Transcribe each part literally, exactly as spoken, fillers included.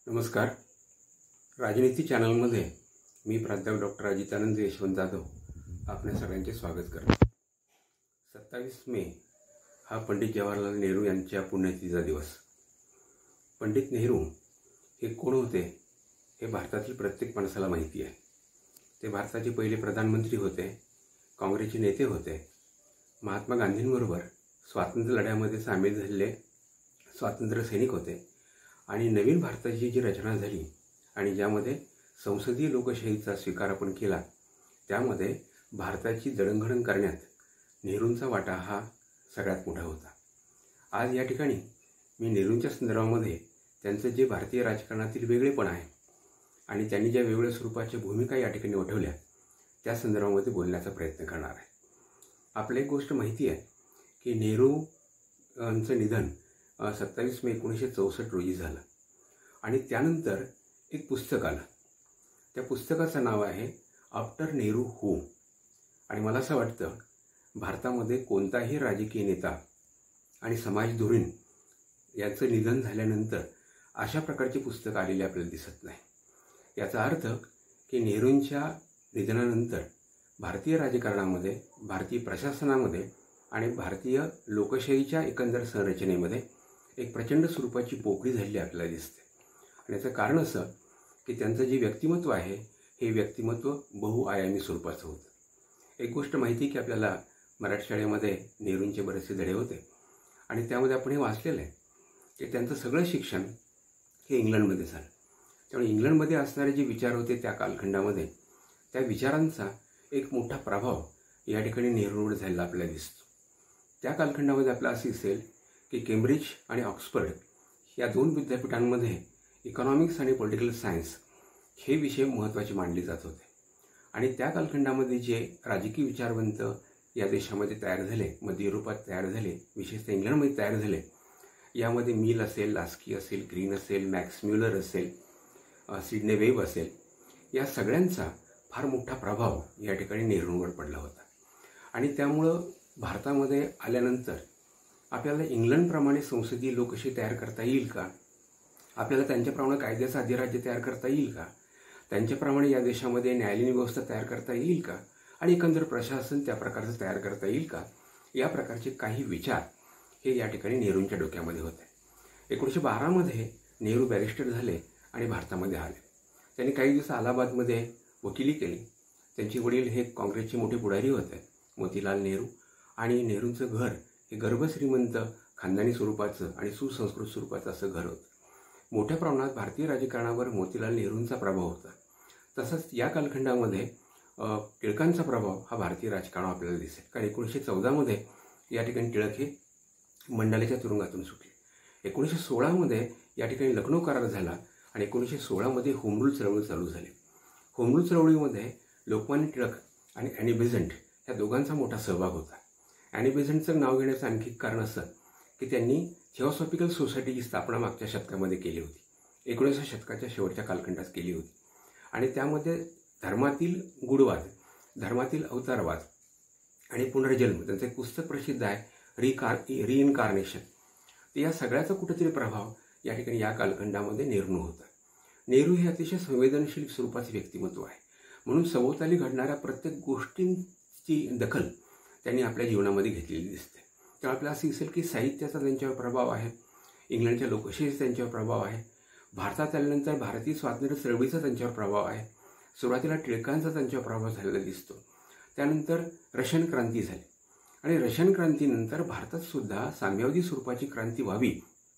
नमस्कार. राजनीती चॅनलमध्ये मी प्राध्यापक डॉक्टर अजितानंद यशवंत जाधव आपल्या सगळ्यांचे स्वागत करतो. सत्तावीस मे हा पंडित जवाहरलाल नेहरू यांच्या पुण्यतिथीचा दिवस. पंडित नेहरू हे कोण होते हे भारतातील प्रत्येक माणसाला माहिती आहे. ते भारताचे पहिले प्रधानमंत्री होते, काँग्रेसचे नेते होते, महात्मा गांधींबरोबर स्वातंत्र्य लढ्यामध्ये सामील झालेले स्वातंत्र्य सैनिक होते आणि नवीन भारताची जी रचना झाली आणि ज्यामध्ये संसदीय लोकशाहीचा स्वीकार आपण केला त्यामध्ये भारताची जडणघडण करण्यात नेहरूंचा वाटा हा सगळ्यात मोठा होता. आज या ठिकाणी मी नेहरूंच्या संदर्भामध्ये त्यांचं जे भारतीय राजकारणातील वेगळेपण आहे आणि त्यांनी ज्या वेगवेगळ्या स्वरूपाच्या भूमिका या ठिकाणी वठवल्या त्या संदर्भामध्ये बोलण्याचा प्रयत्न करणार आहे. आपल्याला एक गोष्ट माहिती आहे की नेहरूंचं निधन सत्तावीस मे एकोणीसशे चौसष्ट रोजी झालं आणि त्यानंतर एक पुस्तक आलं. त्या पुस्तकाचं नाव आहे आफ्टर नेहरू हू. आणि मला असं वाटतं भारतामध्ये कोणताही राजकीय नेता आणि समाजधोरण याचं निधन झाल्यानंतर अशा प्रकारची पुस्तकं आलेली आपल्याला दिसत नाही. याचा अर्थ की नेहरूंच्या निधनानंतर भारतीय राजकारणामध्ये, भारतीय प्रशासनामध्ये आणि भारतीय लोकशाहीच्या एकंदर संरचनेमध्ये एक प्रचंड स्वरूपाची पोकळी झालेली आपल्याला दिसते. आणि याचं कारण असं की त्यांचं जे व्यक्तिमत्व आहे हे व्यक्तिमत्व बहुआयामी स्वरूपाचं होतं. एक गोष्ट माहिती आहे की आपल्याला मराठी शाळेमध्ये नेहरूंचे बरेचसे धडे होते आणि त्यामध्ये आपण हे वाचलेलं आहे की त्यांचं सगळं शिक्षण हे इंग्लंडमध्ये झालं. त्यामुळे इंग्लंडमध्ये असणारे जे विचार होते त्या कालखंडामध्ये त्या विचारांचा एक मोठा प्रभाव या ठिकाणी नेहरूंवर झालेला आपल्याला दिसतो. त्या कालखंडामध्ये आपल्याला असं दिसेल की केम्ब्रिज आणि ऑक्सफर्ड या दोन विद्यापीठांमध्ये इकॉनॉमिक्स आणि पॉलिटिकल सायन्स हे विषय महत्त्वाचे मानले जात होते. आणि त्या कालखंडामध्ये जे राजकीय विचारवंत या देशामध्ये तयार झाले, मध्य युरोपात तयार झाले, विशेषतः इंग्लंडमध्ये तयार झाले, यामध्ये मिल असेल, लास्की असेल, ग्रीन असेल, मॅक्स म्युलर असेल, सिडने वेब असेल, या सगळ्यांचा फार मोठा प्रभाव या ठिकाणी नेहरूंवर पडला होता. आणि त्यामुळं भारतामध्ये आल्यानंतर आपल्याला इंग्लंडप्रमाणे संसदीय लोकशाही तयार करता येईल का, आपल्याला त्यांच्याप्रमाणे कायद्याचं अधिराज्य तयार करता येईल का, त्यांच्याप्रमाणे या देशामध्ये न्यायालयीन व्यवस्था तयार करता येईल का आणि एकंदर प्रशासन त्या प्रकारचं तयार करता येईल का, या प्रकारचे काही विचार हे या ठिकाणी नेहरूंच्या डोक्यामध्ये होते. एकोणीसशे बारामध्ये नेहरू बॅरिस्टर झाले आणि भारतामध्ये आले. त्यांनी काही दिवस अलाहाबादमध्ये वकिली केली. त्यांचे वडील हे काँग्रेसचे मोठे पुढारी होते, मोतीलाल नेहरू, आणि नेहरूंचं घर हे गर्भश्रीमंत खानदानी स्वरूपाचं आणि सुसंस्कृत स्वरूपाचं असं घर होतं. मोठ्या प्रमाणात भारतीय राजकारणावर मोतीलाल नेहरूंचा प्रभाव होता. तसंच या कालखंडामध्ये टिळकांचा प्रभाव हा भारतीय राजकारणावर आपल्याला दिसेल. कारण एकोणीसशे चौदामध्ये या ठिकाणी टिळक हे मंडालेच्या तुरुंगातून सुटले. एकोणीसशे सोळामध्ये या ठिकाणी लखनौ करार झाला आणि एकोणीसशे सोळामध्ये होम रूल चळवळ चालू झाली. होम रूल चळवळीमध्ये लोकमान्य टिळक आणि ॲनी बेझंट या दोघांचा मोठा सहभाग होता. ॲनी बेझंटचं नाव घेण्याचं आणखी कारण असं की त्यांनी थिओसॉफिकल सोसायटीची स्थापना मागच्या शतकामध्ये केली होती, एकोणीसाव्या शतकाच्या शेवटच्या कालखंडात केली होती. आणि त्यामध्ये धर्मातील गूढवाद, धर्मातील अवतारवाद आणि पुनर्जन्म, त्यांचं एक पुस्तक प्रसिद्ध आहे, रिकार रिइन्कार्नेशन. तर या सगळ्याचा कुठेतरी प्रभाव या ठिकाणी या कालखंडामध्ये नेहरू होता. नेहरू हे अतिशय संवेदनशील स्वरूपाचे व्यक्तिमत्व आहे, म्हणून सभोवताली घडणाऱ्या प्रत्येक गोष्टींची दखल त्यांनी आपल्या जीवनामध्ये घेतलेली दिसते. त्यामुळे आपल्याला असं दिसेल की साहित्याचा त्यांच्यावर प्रभाव आहे, इंग्लंडच्या लोकशाहीचा त्यांच्यावर प्रभाव आहे, भारतात आल्यानंतर भारतीय स्वातंत्र्य चळवळीचा त्यांच्यावर प्रभाव आहे, सुरुवातीला टिळकांचा त्यांच्यावर प्रभाव झालेला दिसतो. त्यानंतर रशियन क्रांती झाली आणि रशियन क्रांतीनंतर भारतात सुद्धा साम्यवादी स्वरूपाची क्रांती व्हावी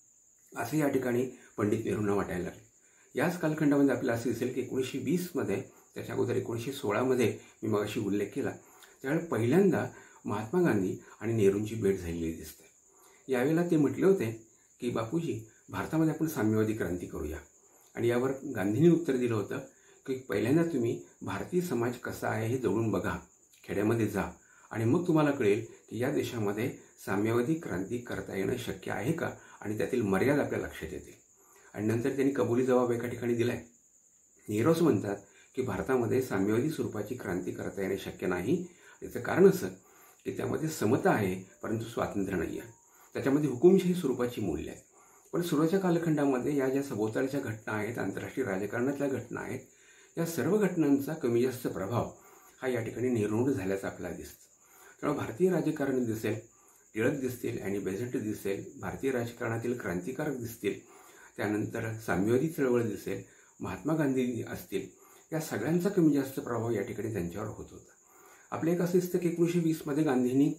असं या ठिकाणी पंडित नेहरूंना वाटायला लागले. याच कालखंडामध्ये आपल्याला असं दिसेल की एकोणीसशे वीसमध्ये, त्याच्या अगोदर एकोणीसशे सोळामध्ये मी मगाशी उल्लेख केला, त्यावेळी पहिल्यांदा महात्मा गांधी आणि नेहरूंची भेट झालेली दिसते. यावेळेला ते म्हटले होते की बापूजी, भारतामध्ये आपण साम्यवादी क्रांती करूया. आणि यावर गांधींनी उत्तर दिलं होतं की पहिल्यांदा तुम्ही भारतीय समाज कसा आहे हे जवळून बघा, खेड्यामध्ये जा, आणि मग तुम्हाला कळेल की या देशामध्ये साम्यवादी क्रांती करता येणं शक्य आहे का आणि त्यातील मर्यादा आपल्या लक्षात येतील. आणि नंतर त्यांनी कबुली जबाब एका ठिकाणी दिला आहे. नेहरू असं म्हणतात की भारतामध्ये साम्यवादी स्वरूपाची क्रांती करता येणे शक्य नाही. याचं कारण असं की त्यामध्ये समता आहे परंतु स्वातंत्र्य नाही आहे, त्याच्यामध्ये हुकुमशाही स्वरूपाची मूल्य आहे. पण सुरुवातीच्या कालखंडामध्ये या ज्या सभोवतालच्या घटना आहेत, आंतरराष्ट्रीय राजकारणातल्या घटना आहेत, या सर्व घटनांचा कमी जास्त प्रभाव हा या ठिकाणी नेहरूंवर झाल्याचं आपल्याला दिसतं. त्यामुळे भारतीय राजकारणी दिसेल, टिळक दिसतील, अॅनी बेझंट दिसेल, भारतीय राजकारणातील क्रांतिकारक दिसतील, त्यानंतर साम्यवादी चळवळ दिसेल, महात्मा गांधी असतील, या सगळ्यांचा कमी जास्त प्रभाव या ठिकाणी त्यांच्यावर होत होता. आपलं एक असं दिसतं की एकोणीसशे वीसमध्ये गांधींनी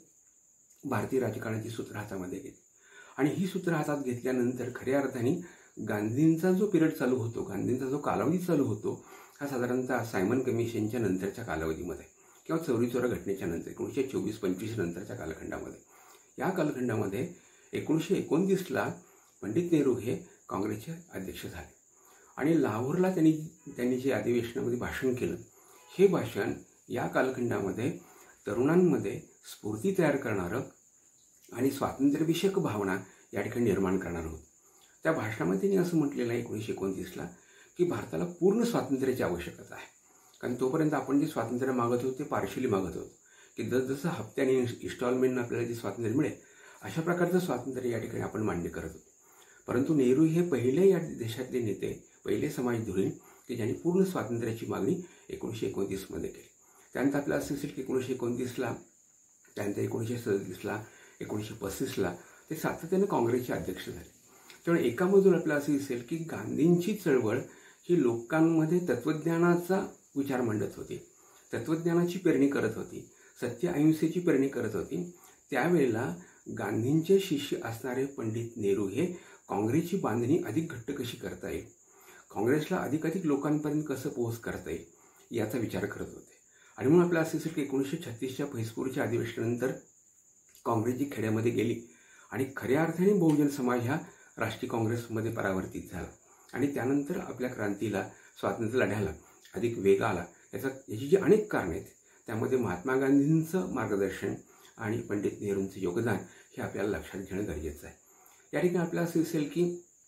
भारतीय राजकारणाची सूत्र हातामध्ये घेतली आणि ही सूत्र हातात घेतल्यानंतर खऱ्या अर्थाने गांधींचा जो पिरियड चालू होतो, गांधींचा जो कालावधी चालू होतो, हा साधारणतः सायमन कमिशनच्या नंतरच्या कालावधीमध्ये किंवा चौरी चौरा घटनेच्या नंतर एकोणीसशे चोवीस पंचवीस नंतरच्या कालखंडामध्ये, या कालखंडामध्ये एकोणीसशे एकोणतीसला पंडित नेहरू हे काँग्रेसचे अध्यक्ष झाले आणि लाहोरला त्यांनी त्यांनी जे अधिवेशनामध्ये भाषण केलं, हे भाषण या कालखंडामध्ये तरुणांमध्ये स्फूर्ती तयार करणारं आणि स्वातंत्र्यविषयक भावना या ठिकाणी निर्माण करणारं होतं. त्या भाषणामध्ये त्यांनी असं म्हटलेलं आहे एकोणीसशे एकोणतीसला की भारताला पूर्ण स्वातंत्र्याची आवश्यकता आहे. कारण तोपर्यंत आपण जे स्वातंत्र्य मागत होतो ते पार्शली मागत होतो की जसजसं हप्त्याने इन्स्टॉलमेंटनं आपल्याला जे स्वातंत्र्य मिळेल अशा प्रकारचं स्वातंत्र्य या ठिकाणी आपण मान्य करत होतो. परंतु नेहरू हे पहिले या देशातले नेते, पहिले समाजधुरीण की ज्यांनी पूर्ण स्वातंत्र्याची मागणी एकोणीसशे एकोणतीसमध्ये केली. त्यानंतर आपल्याला असं दिसेल की एकोणीसशे एकोणतीसला, त्यानंतर एकोणीसशे सदतीसला, एकोणीसशे पस्तीसला ते सातत्याने काँग्रेसचे अध्यक्ष झाले. त्यामुळे एका बाजूला आपल्याला असं दिसेल की गांधींची चळवळ ही लोकांमध्ये तत्त्वज्ञानाचा विचार मांडत होती, तत्त्वज्ञानाची पेरणी करत होती, सत्य अहिंसेची पेरणी करत होती. त्यावेळेला गांधींचे शिष्य असणारे पंडित नेहरू हे काँग्रेसची बांधणी अधिक घट्ट कशी करता येईल, काँग्रेसला अधिकाधिक लोकांपर्यंत कसं पोहोच करता येईल याचा विचार करत होते. आणि म्हणून आपल्याला असं दिसेल की एकोणीसशे छत्तीसच्या फैजपूरच्या अधिवेशनानंतर काँग्रेस जी खेड्यामध्ये गेली आणि खऱ्या अर्थाने बहुजन समाज हा राष्ट्रीय काँग्रेसमध्ये परावर्तित झाला आणि त्यानंतर आपल्या क्रांतीला, स्वातंत्र्य लढ्याला अधिक वेग आला. याचा याची जी अनेक कारणं आहेत त्यामध्ये महात्मा गांधींचं मार्गदर्शन आणि पंडित नेहरूंचं योगदान हे आपल्याला लक्षात घेणं गरजेचं आहे. या ठिकाणी आपल्याला असं दिसेल की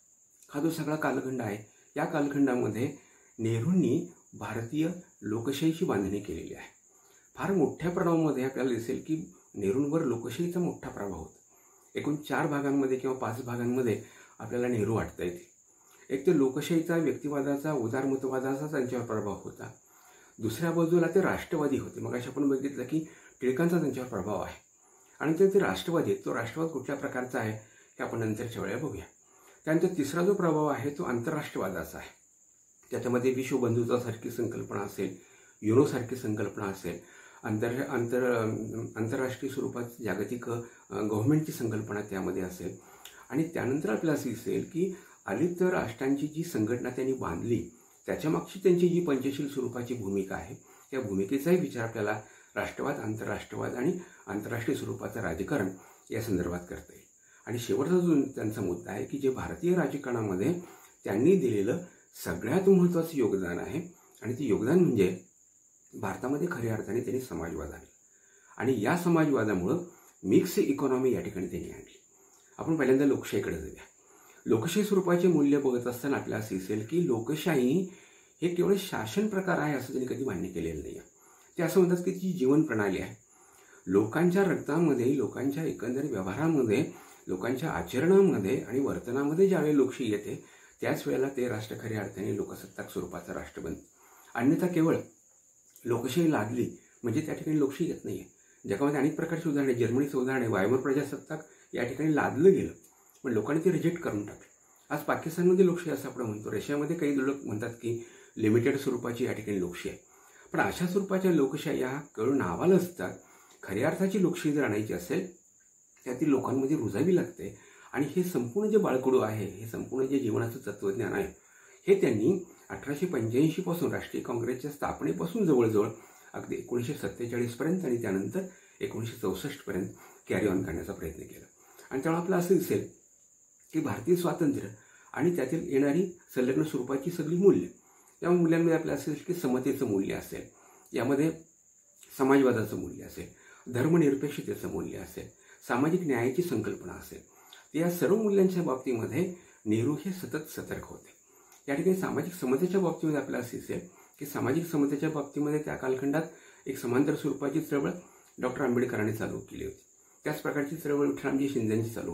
हा जो सगळा कालखंड आहे, या कालखंडामध्ये नेहरूंनी भारतीय लोकशाहीची बांधणी केलेली आहे. फार मोठ्या प्रमाणामध्ये आपल्याला दिसेल की नेहरूंवर लोकशाहीचा मोठा प्रभाव होता. एकूण चार भागांमध्ये किंवा पाच भागांमध्ये आपल्याला नेहरू वाटता येतील. एक तर लोकशाहीचा, व्यक्तिवादाचा, उदारमतवादाचा त्यांच्यावर प्रभाव होता. दुसऱ्या बाजूला ते राष्ट्रवादी होते. मग अशा आपण बघितलं की टिळकांचा त्यांच्यावर प्रभाव आहे आणि ते राष्ट्रवादी, तो राष्ट्रवाद कुठल्या प्रकारचा आहे हे आपण नंतरच्या वेळेला बघूया. त्यानंतर तिसरा जो प्रभाव आहे तो आंतरराष्ट्रवादाचा आहे. त्याच्यामध्ये विश्वबंधुत्वासारखी संकल्पना असेल, युरोसारखी संकल्पना असेल, आंतर आंतर आंतरराष्ट्रीय स्वरूपात जागतिक गव्हर्नमेंटची संकल्पना त्यामध्ये असेल. आणि त्यानंतर आपल्याला असं दिसेल की आलिप्त राष्ट्रांची जी संघटना त्यांनी बांधली त्याच्यामागची त्यांची जी पंचशील स्वरूपाची भूमिका आहे, त्या भूमिकेचाही विचार आपल्याला राष्ट्रवाद, आंतरराष्ट्रवाद आणि आंतरराष्ट्रीय स्वरूपाचं राजकारण या संदर्भात करता येईल. आणि शेवटचा जो त्यांचा मुद्दा आहे की जे भारतीय राजकारणामध्ये त्यांनी दिलेलं सगळ्यात महत्त्वाचं योगदान आहे आणि ते योगदान म्हणजे भारतामध्ये खऱ्या अर्थाने त्यांनी समाजवाद आणला आणि या समाजवादामुळं मिक्स इकॉनॉमी या ठिकाणी त्यांनी आणली. आपण पहिल्यांदा लोकशाहीकडे जाऊया. लोकशाही स्वरूपाचे मूल्य बघत असताना आपल्याला असं दिसेल की लोकशाही हे केवळ शासन प्रकार आहे असं त्यांनी कधी मान्य केलेलं नाही आहे. ते असं म्हणतात की ती जीवन प्रणाली आहे. लोकांच्या रक्तामध्ये, लोकांच्या एकंदर व्यवहारामध्ये, लोकांच्या आचरणामध्ये आणि वर्तनामध्ये ज्यावेळी लोकशाही येते त्याच वेळेला ते राष्ट्र खऱ्या अर्थाने लोकसत्ताक स्वरूपाचं राष्ट्र बनतं. अन्यथा केवळ लोकशाही लादली म्हणजे त्या ठिकाणी लोकशाही येत नाही आहे. जगामध्ये अनेक प्रकारची उदाहरणे, जर्मनीचं उदाहरण आहे, वायमर प्रजासत्ताक या ठिकाणी लादलं गेलं पण लोकांनी ते रिजेक्ट करून टाकलं. आज पाकिस्तानमध्ये लोकशाही असं आपण म्हणतो, रशियामध्ये काही लोक म्हणतात की लिमिटेड स्वरूपाची या ठिकाणी लोकशाही आहे. पण अशा स्वरूपाच्या लोकशाही ह्या केवळ नावाला असतात. खऱ्या अर्थाची लोकशाही जर आणायची असेल त्यातील लोकांमध्ये रुजावी लागते आणि हे संपूर्ण जे बाळकडू आहे, हे संपूर्ण जे जीवनाचं तत्त्वज्ञान आहे, हे त्यांनी अठराशे पंच्याऐंशी पासून राष्ट्रीय काँग्रेसच्या स्थापनेपासून जवळजवळ अगदी एकोणीसशे सत्तेचाळीसपर्यंत आणि त्यानंतर एकोणीसशे चौसष्टपर्यंत कॅरी ऑन करण्याचा प्रयत्न केला. आणि त्यामुळे आपलं असं दिसेल की भारतीय स्वातंत्र्य आणि त्यातील येणारी संलग्न स्वरूपाची सगळी मूल्य, त्या मूल्यांमध्ये आपल्याला असं दिसेल की समतेचं मूल्य असेल, यामध्ये समाजवादाचं मूल्य असेल, धर्मनिरपेक्षतेचं मूल्य असेल, सामाजिक न्यायाची संकल्पना असेल, या सर्व मूल्यांच्या बाबतीमध्ये नेहरू हे सतत सतर्क होते. या ठिकाणी सामाजिक समतेच्या बाबतीमध्ये आपल्याला असं दिसेल की सामाजिक समतेच्या बाबतीमध्ये त्या कालखंडात एक समांतर स्वरूपाची चळवळ डॉक्टर आंबेडकरांनी चालू केली होती. त्याच प्रकारची चळवळ विठ्ठलरामजी शिंदेंची चालू होती.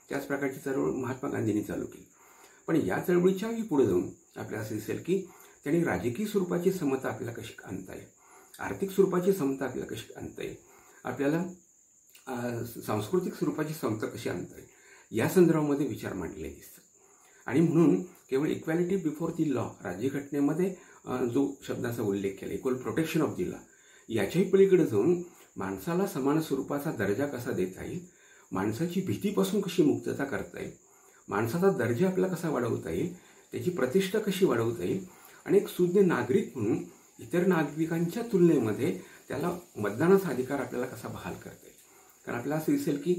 त्याच प्रकारची चळवळ महात्मा गांधींनी चालू केली. पण या चळवळीच्याही पुढे जाऊन आपल्याला असं दिसेल की त्यांनी राजकीय स्वरूपाची समता आपल्याला कशी आणता येईल, आर्थिक स्वरूपाची समता आपल्याला कशी आणता येईल, आपल्याला सांस्कृतिक स्वरूपाची समता कशी आणता येईल या संदर्भामध्ये विचार मांडले दिसतात. आणि म्हणून केवळ इक्वॅलिटी बिफोर दी लॉ राज्यघटनेमध्ये जो शब्दाचा उल्लेख केला, equal protection of the law, याच्याही पलीकडे जाऊन माणसाला समान स्वरूपाचा दर्जा कसा देता येईल, माणसाची भीतीपासून कशी मुक्तता करता येईल, माणसाचा दर्जा आपल्याला कसा वाढवता येईल, त्याची प्रतिष्ठा कशी वाढवता येईल आणि एक सुज्ञ नागरिक म्हणून इतर नागरिकांच्या तुलनेमध्ये त्याला मतदानाचा अधिकार आपल्याला कसा बहाल करता येईल. कारण आपल्याला असं दिसेल की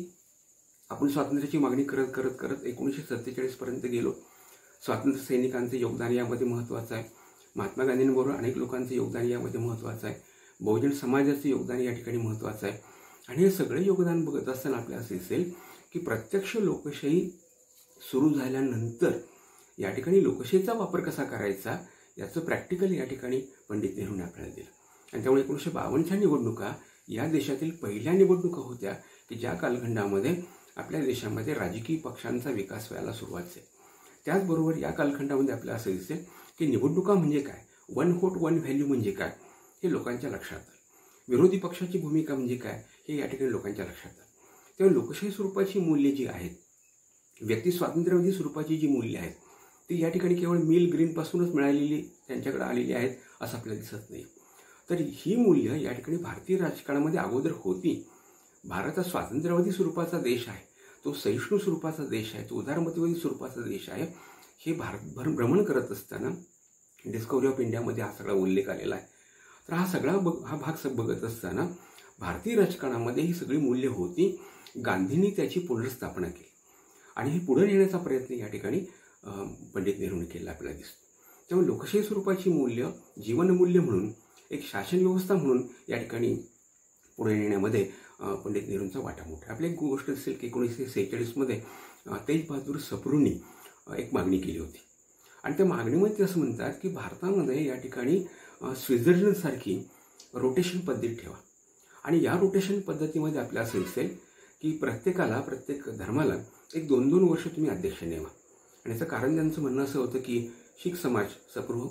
आपण स्वातंत्र्याची मागणी करत करत करत एकोणीसशे सत्तेचाळीसपर्यंत गेलो. स्वातंत्र्य सैनिकांचं योगदान यामध्ये महत्त्वाचं आहे, महात्मा गांधींबरोबर अनेक लोकांचं योगदान यामध्ये महत्त्वाचं आहे, बहुजन समाजाचं योगदान या ठिकाणी महत्त्वाचं आहे. आणि हे सगळे योगदान बघत असताना आपल्याला असं दिसेल की प्रत्यक्ष लोकशाही सुरू झाल्यानंतर या ठिकाणी लोकशाहीचा वापर कसा करायचा याचं प्रॅक्टिकल या ठिकाणी पंडित नेहरूंनी आपल्याला दिलं. आणि त्यामुळे एकोणीसशे बावन्नच्या निवडणुका या देशातील पहिल्या निवडणुका होत्या की ज्या कालखंडामध्ये आपल्या देशामध्ये राजकीय पक्षांचा विकास व्हायला सुरुवात झाली. त्याचबरोबर या कालखंडामध्ये आपल्याला असं दिसेल की निवडणुका म्हणजे काय, वन व्होट वन व्हॅल्यू म्हणजे काय हे लोकांच्या लक्षात आलं, विरोधी पक्षाची भूमिका म्हणजे काय हे या ठिकाणी लोकांच्या लक्षात आलं. तेव्हा लोकशाही स्वरूपाची मूल्ये जी आहेत, व्यक्ती स्वातंत्र्यवादी स्वरूपाची जी मूल्ये आहेत ती या ठिकाणी केवळ मिल ग्रीनपासूनच मिळालेली त्यांच्याकडे आलेली आहेत असं आपल्याला दिसत नाही. तर ही मूल्य या ठिकाणी भारतीय राजकारणामध्ये अगोदर होती. भारत हा स्वातंत्र्यवादी स्वरूपाचा देश आहे, तो सहिष्णू स्वरूपाचा देश आहे, तो उदारमतवादी स्वरूपाचा देश आहे. हे भारतभर भ्रमण करत असताना डिस्कवरी ऑफ इंडियामध्ये हा सगळा उल्लेख आलेला आहे. तर हा सगळा बघ हा भाग बघत असताना भारतीय राजकारणामध्ये ही सगळी मूल्य होती. गांधींनी त्याची पुनर्स्थापना केली आणि हे पुढे नेण्याचा प्रयत्न या ठिकाणी पंडित नेहरूंनी केला आपल्याला दिसतो. त्यामुळे लोकशाही स्वरूपाची मूल्य जीवनमूल्य म्हणून एक शासन व्यवस्था म्हणून या ठिकाणी पुढे नेण्यामध्ये पंडित नेहरूंचा वाटा मोठा. आपली एक गोष्ट असेल की एकोणीसशे सेहेचाळीसमध्ये तेज बहादूर सप्रूंनी एक मागणी केली होती आणि त्या मागणीमध्ये ते असं म्हणतात की भारतामध्ये या ठिकाणी स्वित्झर्लंडसारखी रोटेशन पद्धती ठेवा आणि या रोटेशन पद्धतीमध्ये आपल्याला असं दिसेल की प्रत्येकाला प्रत्येक धर्माला एक दोन दोन वर्ष तुम्ही अध्यक्ष नेमा. आणि याचं कारण त्यांचं म्हणणं असं होतं की शीख समाज सप्रू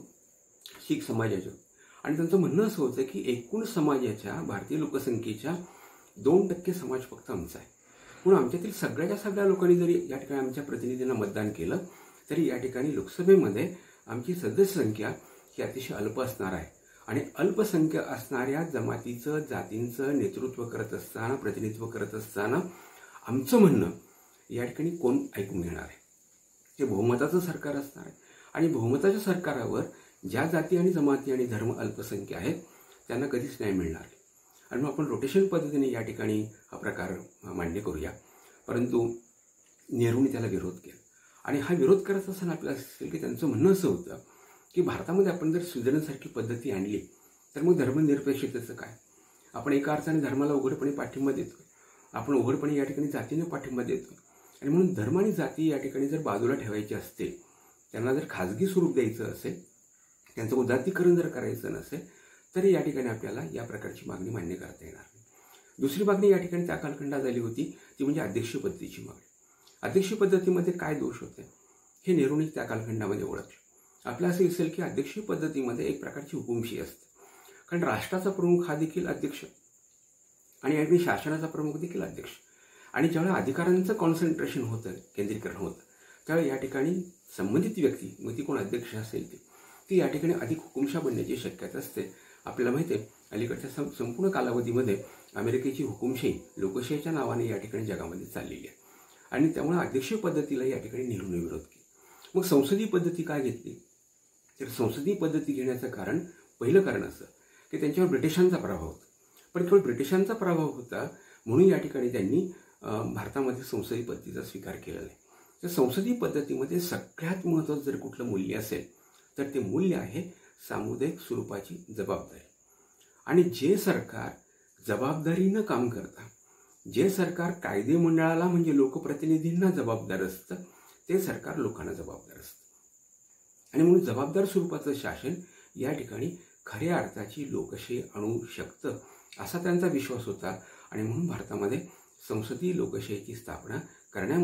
शीख समाजाचं आणि त्यांचं म्हणणं असं होतं की एकूण समाजाच्या भारतीय लोकसंख्येच्या दोन टक्के समाज फक्त आमचा आहे, म्हणून आमच्यातील सगळ्याच्या सगळ्या लोकांनी जरी या ठिकाणी आमच्या प्रतिनिधींना मतदान केलं तरी या ठिकाणी लोकसभेमध्ये आमची सदस्य संख्या ही अतिशय अल्प असणार आहे. आणि अल्पसंख्य असणाऱ्या जमातीचं जातींचं नेतृत्व करत असताना प्रतिनिधित्व करत असताना आमचं म्हणणं या ठिकाणी कोण ऐकून घेणार आहे. हे बहुमताचं सरकार असणार आहे आणि बहुमताच्या सरकारावर ज्या जाती आणि जमाती आणि धर्म अल्पसंख्य आहेत त्यांना कधीच न्याय मिळणार नाही. आणि मग आपण रोटेशन पद्धतीने या ठिकाणी हा प्रकार मान्य करूया. परंतु नेहरूंनी त्याला विरोध केला आणि हा विरोध करत असताना आपल्याला असेल की त्यांचं म्हणणं असं होतं की भारतामध्ये आपण जर स्वित्झर्लंडसारखी पद्धती आणली तर मग धर्मनिरपेक्षतेचं काय, आपण एका अर्थाने धर्माला उघडपणे पाठिंबा देतो, आपण उघडपणे या ठिकाणी जातीने पाठिंबा देतो. आणि म्हणून धर्म आणि जाती या ठिकाणी जर बाजूला ठेवायची असतील, त्यांना जर खाजगी स्वरूप द्यायचं असेल, त्यांचं उदात्तीकरण जर करायचं नसेल तरी या ठिकाणी आपल्याला या प्रकारची मागणी मान्य करता येणार नाही. दुसरी मागणी या ठिकाणी त्या कालखंडात झाली होती ती म्हणजे अध्यक्षीय पद्धतीची मागणी. अध्यक्षीय पद्धतीमध्ये काय दोष होते हे नेहरूंनी त्या कालखंडामध्ये ओळखलं. आपल्याला असं दिसेल की अध्यक्षीय पद्धतीमध्ये एक प्रकारची हुकुमशाही असते, कारण राष्ट्राचा प्रमुख हा देखील अध्यक्ष आणि या ठिकाणी शासनाचा प्रमुख देखील अध्यक्ष. आणि ज्यावेळेला अधिकारांचं कॉन्सन्ट्रेशन होतं, केंद्रीकरण होतं, त्यावेळी या ठिकाणी संबंधित व्यक्ती मग ती कोण अध्यक्ष असेल ती ती या ठिकाणी अधिक हुकुमशाह बनण्याची शक्यता असते. आपल्याला माहिती आहे अलीकडच्या सं संपूर्ण कालावधीमध्ये अमेरिकेची हुकुमशाही लोकशाहीच्या नावाने या ठिकाणी जगामध्ये चाललेली आहे आणि त्यामुळे अध्यक्षीय पद्धतीला या ठिकाणी नेहरूंनी विरोध केला. मग संसदीय पद्धती काय घेतली तर संसदीय पद्धती घेण्याचं कारण पहिलं कारण असं की त्यांच्यावर ब्रिटिशांचा प्रभाव होता. पण केवळ ब्रिटिशांचा प्रभाव होता म्हणून या ठिकाणी त्यांनी भारतामध्ये संसदीय पद्धतीचा स्वीकार केला नाही. तर संसदीय पद्धतीमध्ये सगळ्यात महत्त्वाचं जर कुठलं मूल्य असेल तर ते मूल्य आहे सामुदायिक स्वरूपाची जबाबदारी. आणि जे सरकार जबाबदारीनं काम करतं, जे सरकार कायदे मंडळाला म्हणजे लोकप्रतिनिधींना जबाबदार असतं ते सरकार लोकांना जबाबदार असतं. आणि म्हणून जबाबदार स्वरूपाचं शासन या ठिकाणी खऱ्या अर्थाची लोकशाही आणू शकतं असा त्यांचा विश्वास होता. आणि म्हणून भारतामध्ये संसदीय लोकशाहीची स्थापना करण्यामध्ये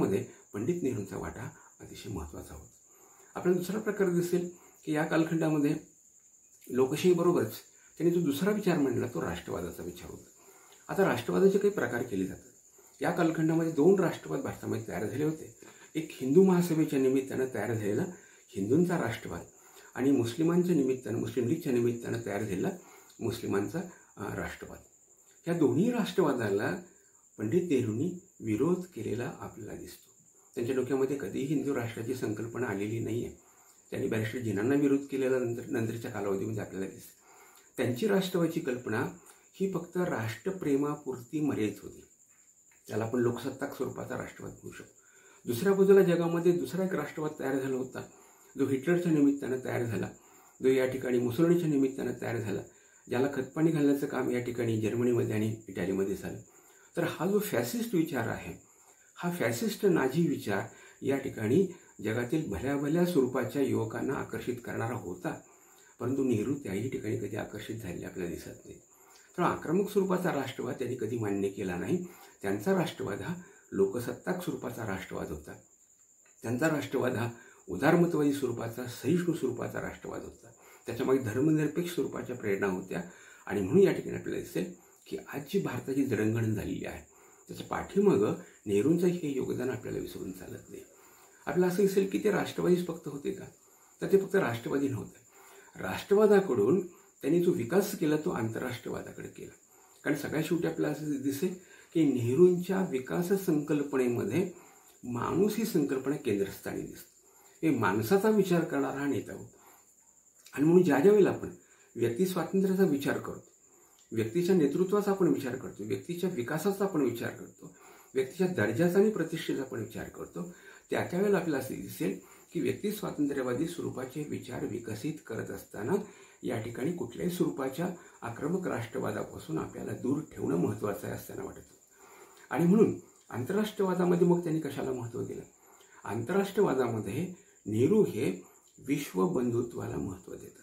पंडित नेहरूंचा वाटा अतिशय महत्त्वाचा होता. आपल्याला दुसरा प्रकार दिसेल की या कालखंडामध्ये लोकशाहीबरोबरच त्यांनी जो दुसरा विचार मांडला तो राष्ट्रवादाचा विचार होता. आता राष्ट्रवादाचे काही प्रकार केले जातात. या कालखंडामध्ये दोन राष्ट्रवाद भारतामध्ये तयार झाले होते. एक हिंदू महासभेच्या निमित्तानं तयार झालेला हिंदूंचा राष्ट्रवाद आणि मुस्लिमांच्या निमित्तानं मुस्लिम लीगच्या निमित्तानं तयार झालेला मुस्लिमांचा राष्ट्रवाद. या दोन्ही राष्ट्रवादाला पंडित नेहरूंनी विरोध केलेला आपल्याला दिसतो. त्यांच्या डोक्यामध्ये कधीही हिंदू राष्ट्राची संकल्पना आलेली नाही आहे. त्यांनी बॅरिस्टर जिनांना विरोध केलेला नंतर नंतरच्या कालावधीमध्ये आपल्याला दिसते. त्यांची राष्ट्रवादाची कल्पना ही फक्त राष्ट्रप्रेमापुरती मर्यादित होती. त्याला आपण लोकसत्ताक स्वरूपाचा राष्ट्रवाद म्हणू शकतो. दुसऱ्या बाजूला जगामध्ये दुसरा एक राष्ट्रवाद तयार झाला होता जो हिटलरच्या निमित्तानं तयार झाला, जो या ठिकाणी मुसोलिनीच्या निमित्तानं तयार झाला, ज्याला खतपाणी घालण्याचं काम या ठिकाणी जर्मनीमध्ये आणि इटालीमध्ये झालं. तर हा जो फॅसिस्ट विचार आहे, हा फॅसिस्ट नाझी विचार या ठिकाणी जगातील भल्या भल्या स्वरूपाच्या युवकांना आकर्षित करणारा होता. परंतु नेहरू त्याही ठिकाणी कधी आकर्षित झालेले आपल्याला दिसत नाही. तर आक्रमक स्वरूपाचा राष्ट्रवाद त्यांनी कधी मान्य केला नाही. त्यांचा राष्ट्रवाद हा लोकसत्ताक स्वरूपाचा राष्ट्रवाद होता. त्यांचा राष्ट्रवाद हा उदारमतवादी स्वरूपाचा, सहिष्णू स्वरूपाचा राष्ट्रवाद होता. त्याच्यामागे धर्मनिरपेक्ष स्वरूपाच्या प्रेरणा होत्या. आणि म्हणून या ठिकाणी आपल्याला दिसेल की आज जी भारताची जडणघडण झालेली आहे त्याच्या पाठीमागं नेहरूंचं हे योगदान आपल्याला विसरून चालत नाही. आपल्याला असं दिसेल की ते राष्ट्रवादीच फक्त होते का? तर ते फक्त राष्ट्रवादी नव्हते. राष्ट्रवादाकडून त्यांनी जो विकास केला तो आंतरराष्ट्रवादाकडे केला. कारण सगळ्या शेवटी आपल्याला असं दिसेल की नेहरूंच्या विकास संकल्पनेमध्ये माणूस ही संकल्पना केंद्रस्थानी दिसते. हे माणसाचा विचार करणारा हा नेता होता. आणि म्हणून ज्या ज्या वेळेला आपण व्यक्ती स्वातंत्र्याचा विचार करतो, व्यक्तीच्या नेतृत्वाचा आपण विचार करतो, व्यक्तीच्या विकासाचा आपण विचार करतो, व्यक्तीच्या दर्जाचा आणि प्रतिष्ठेचा आपण विचार करतो, त्या त्यावेळेला आपल्याला असे दिसेल की व्यक्ती स्वातंत्र्यवादी स्वरूपाचे विचार विकसित करत असताना या ठिकाणी कुठल्याही स्वरूपाच्या आक्रमक राष्ट्रवादापासून आपल्याला दूर ठेवणं महत्त्वाचं आहे असताना वाटतं. आणि म्हणून आंतरराष्ट्रवादामध्ये मग त्यांनी कशाला महत्त्व दिलं? आंतरराष्ट्रवादामध्ये नेहरू हे विश्वबंधुत्वाला महत्त्व देतात.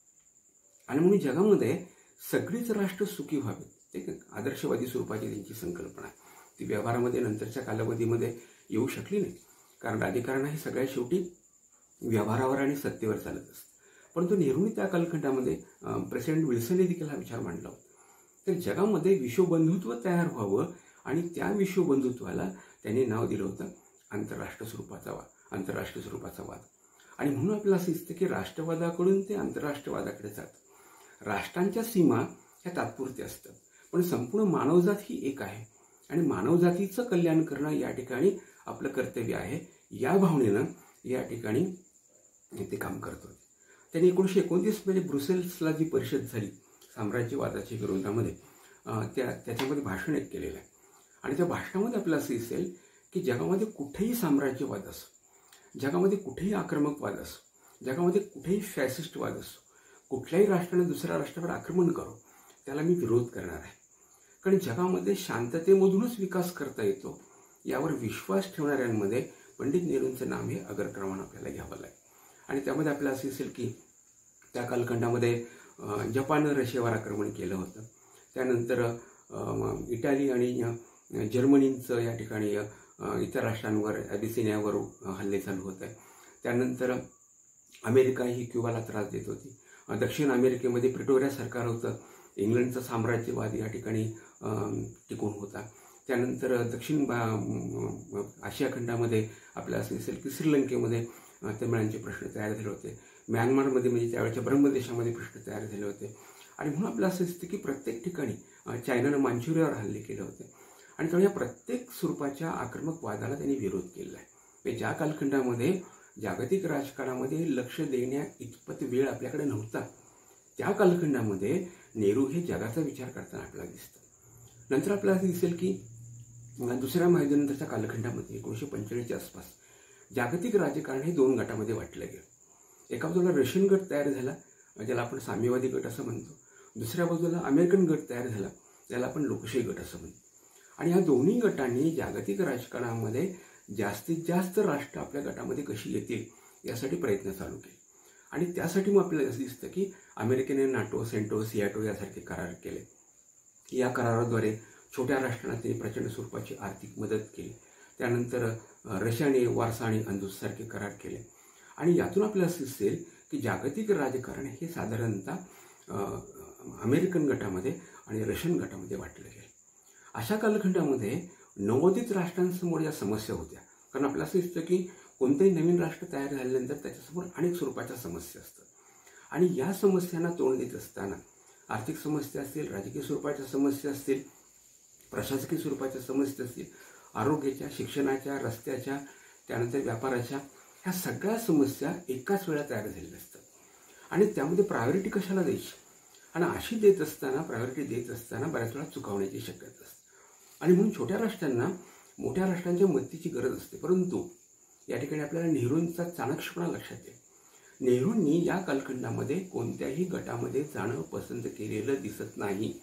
आणि म्हणून जगामध्ये सगळीच राष्ट्र सुखी व्हावेत, ते आदर्शवादी स्वरूपाची त्यांची संकल्पना आहे. ती व्यवहारामध्ये नंतरच्या कालावधीमध्ये येऊ शकली नाही. कारण राजकारण हे सगळ्या शेवटी व्यवहारावर आणि सत्तेवर चालत असतं. परंतु नेहरूंनी त्या कालखंडामध्ये प्रेसिडेंट विल्सनने देखील हा विचार मांडला होता. तर जगामध्ये विश्वबंधुत्व तयार व्हावं आणि त्या विश्वबंधुत्वाला त्यांनी नाव दिलं होतं आंतरराष्ट्र स्वरूपाचा वाद, आंतरराष्ट्रीय स्वरूपाचा वाद. आणि म्हणून आपल्याला असं दिसतं की राष्ट्रवादाकडून ते आंतरराष्ट्रवादाकडे जातं. राष्ट्रांच्या सीमा ह्या तात्पुरत्या असतात, पण संपूर्ण मानवजात ही एक आहे आणि मानवजातीचं कल्याण करणं या ठिकाणी आपलं कर्तव्य आहे. या भावनेनं या ठिकाणी ते काम करत होते. त्यांनी एकोणीसशे एकोणतीसमध्ये ब्रुसेल्सला जी परिषद झाली साम्राज्यवादाच्या विरोधामध्ये, त्या त्याच्यामध्ये भाषण एक केलेलं आहे. आणि त्या भाषणामध्ये आपल्याला असं दिसेल की जगामध्ये कुठेही साम्राज्यवाद असो, जगामध्ये कुठेही आक्रमकवाद असो, जगामध्ये कुठेही फॅसिस्टवाद असो, कुठल्याही राष्ट्राने दुसऱ्या राष्ट्रावर आक्रमण करो त्याला मी विरोध करणार आहे. कारण जगामध्ये शांततेमधूनच विकास करता येतो यावर विश्वास ठेवणाऱ्यांमध्ये पंडित नेहरूंचं नाव हे अग्रक्रमानं आपल्याला घ्यावं लागेल. आणि त्यामध्ये आपल्याला असं दिसेल की त्या कालखंडामध्ये जपाननं रशियावर आक्रमण केलं होतं. त्यानंतर इटाली आणि जर्मनीचं या ठिकाणी इतर राष्ट्रांवर ॲबिसिनियावर हल्ले चालू होत आहे. त्यानंतर अमेरिका ही क्युबाला त्रास देत होती. दक्षिण अमेरिकेमध्ये प्रिटोरिया सरकार होतं. इंग्लंडचा साम्राज्यवाद या ठिकाणी टिकून होता. त्यानंतर दक्षिण आशिया खंडामध्ये आपल्याला असं दिसेल की श्रीलंकेमध्ये तमिळांचे प्रश्न तयार झाले होते. म्यानमारमध्ये म्हणजे त्यावेळेच्या ब्रह्मदेशामध्ये प्रश्न तयार झाले होते. आणि म्हणून आपल्याला असं दिसतं की प्रत्येक ठिकाणी चायनानं मांचुरियावर हल्ले केले होते. आणि त्यामुळे या प्रत्येक स्वरूपाच्या आक्रमक वादाला त्यांनी विरोध केला आहे. ज्या कालखंडामध्ये जागतिक राजकारणामध्ये लक्ष देण्या इतपत वेळ आपल्याकडे नव्हता, त्या कालखंडामध्ये नेहरू हे जगाचा विचार करताना आपल्याला दिसतं. नंतर आपल्याला असं दिसेल की दुसऱ्या महायुद्धानंतरच्या कालखंडामध्ये एकोणीसशे पंचेचाळीसच्या आसपास जागतिक राजकारण हे दोन गटामध्ये वाटलं गेलं. एका बाजूला रशियन गट तयार झाला ज्याला आपण साम्यवादी गट असं म्हणतो, दुसऱ्या बाजूला अमेरिकन गट तयार झाला ज्याला आपण लोकशाही गट असं म्हणतो. आणि ह्या दोन्ही गटांनी जागतिक राजकारणामध्ये जास्तीत जास्त राष्ट्र आपल्या गटामध्ये कशी येतील यासाठी प्रयत्न चालू केले. आणि त्यासाठी मग आपल्याला असं दिसतं की अमेरिकेने नाटो, सेंटो, सियाटो यासारखे करार केले. या कराराद्वारे छोट्या राष्ट्रांना त्यांनी प्रचंड स्वरूपाची आर्थिक मदत केली. त्यानंतर रशियाने वारसा आणि अंदूजसारखे करार केले. आणि यातून आपल्याला असे दिसेल की जागतिक राजकारण हे साधारणतः अमेरिकन गटामध्ये आणि रशियन गटामध्ये वाटलं गेलं. अशा कालखंडामध्ये नवोदित राष्ट्रांसमोर या समस्या होत्या. कारण आपल्याला असं दिसतं की कोणतेही नवीन राष्ट्र तयार झाल्यानंतर त्याच्यासमोर अनेक स्वरूपाच्या समस्या असतात. आणि या समस्यांना तोंड देत असताना आर्थिक समस्या असतील, राजकीय स्वरूपाच्या समस्या असतील, प्रशासकीय स्वरूपाच्या समस्या असतील, आरोग्याच्या, शिक्षणाच्या, रस्त्याच्या, त्यानंतर व्यापाराच्या, ह्या सगळ्या समस्या एकाच वेळा तयार झालेल्या असतात. आणि त्यामध्ये प्रायोरिटी कशाला द्यायची, आणि अशी देत असताना प्रायोरिटी देत असताना बऱ्याच वेळा चुकावण्याची शक्यता असते. आणि म्हणून छोट्या राष्ट्रांना मोठ्या राष्ट्रांच्या मदतीची गरज असते. परंतु या ठिकाणी आपल्याला नेहरूंचा चाणक्षपणा लक्षात येईल. नेहरूंनी या कालखंडामध्ये कोणत्याही गटामध्ये जाणं पसंत केलेलं दिसत नाही.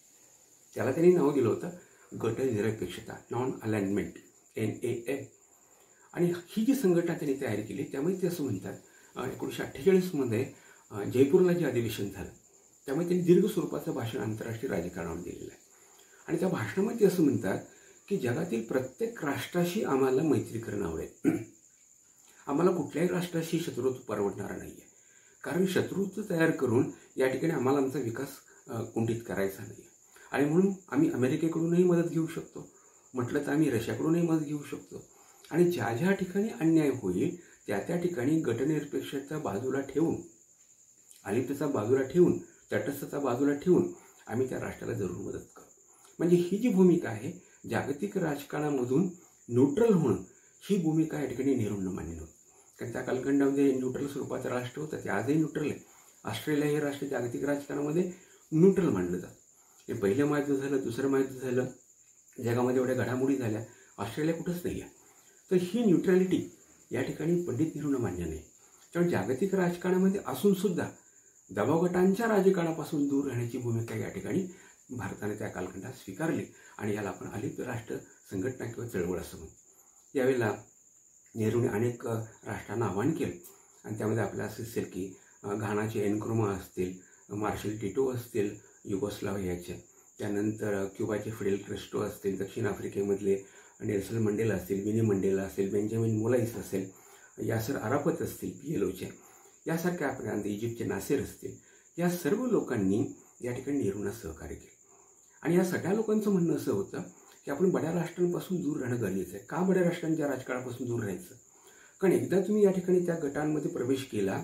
त्याला त्यांनी नाव दिलं होतं गट निरपेक्षता, non alignment, N A M. आणि ही जी संघटना त्यांनी तयारी केली त्यामुळे ते असं म्हणतात एकोणीसशे अठ्ठेचाळीसमध्ये जयपूरला जे अधिवेशन झालं त्यामुळे त्यांनी दीर्घ स्वरूपाचं भाषण आंतरराष्ट्रीय राजकारणावर दिलेलं आहे. आणि त्या भाषणामध्ये असं म्हणतात की जगातील प्रत्येक राष्ट्राशी आम्हाला मैत्री करणं आवडेल. आम्हाला कुठल्याही राष्ट्राशी शत्रुत्व परवडणारा नाही आहे. कारण शत्रुत्व तयार करून या ठिकाणी आम्हाला आमचा विकास कुंठित करायचा नाही. आणि म्हणून आम्ही अमेरिकेकडूनही मदत घेऊ शकतो, म्हटलं तर आम्ही रशियाकडूनही मदत घेऊ शकतो. आणि ज्या ज्या ठिकाणी अन्याय होईल त्या त्या ठिकाणी गटनिरपेक्षता बाजूला ठेवून, अलिप्तता बाजूला ठेवून, तटस्थता बाजूला ठेवून आम्ही त्या राष्ट्राला जरूर मदत करू. म्हणजे ही जी भूमिका आहे जागतिक राजकारणामधून न्यूट्रल होणं, ही भूमिका या ठिकाणी नेहरूंना मान्य नव्हती. कारण त्या कालखंडामध्ये न्यूट्रल स्वरूपाचं राष्ट्र होतं, ते आजही न्यूट्रल आहे. ऑस्ट्रेलिया हे राष्ट्र जागतिक राजकारणामध्ये न्यूट्रल मानलं जातं. हे पहिलं महायुद्ध झालं, दुसरं महायुद्ध झालं, जगामध्ये एवढ्या घडामोडी झाल्या, ऑस्ट्रेलिया कुठंच नाही आहे. तर ही न्यूट्रॅलिटी या ठिकाणी पंडित नेहरूंना मान्य नाही. त्यामुळे जागतिक राजकारणामध्ये असूनसुद्धा दबावगटांच्या राजकारणापासून दूर राहण्याची भूमिका या ठिकाणी भारताने त्या कालखंडात स्वीकारली. आणि याला आपण अलिप्त राष्ट्र संघटना किंवा चळवळ असं म्हणतो. यावेळेला नेहरूने अनेक राष्ट्रांना आवाहन केलं. आणि त्यामध्ये आपल्याला असं दिसेल की घानाचे एनक्रुमा असतील, मार्शल टिटो असतील युगोस्लाव्हियाचे, त्यानंतर क्युबाचे फिडेल क्रेस्टो असतील, दक्षिण आफ्रिकेमधले नेल्सन मंडेला असतील, विनी मंडेला असेल, बेंजामिन मोलाईस असेल, यासर अराफत असतील पी एल ओचे, यासारख्या आपल्या इजिप्तचे नासेर असतील, या सर्व लोकांनी या ठिकाणी नेहरूंना सहकार्य केलं. आणि या सगळ्या लोकांचं म्हणणं असं होतं की आपण बड्या राष्ट्रांपासून दूर राहणं गरजेचं आहे. का बड्या राष्ट्रांच्या राजकारणापासून दूर राहायचं? कारण एकदा तुम्ही या ठिकाणी त्या गटांमध्ये प्रवेश केला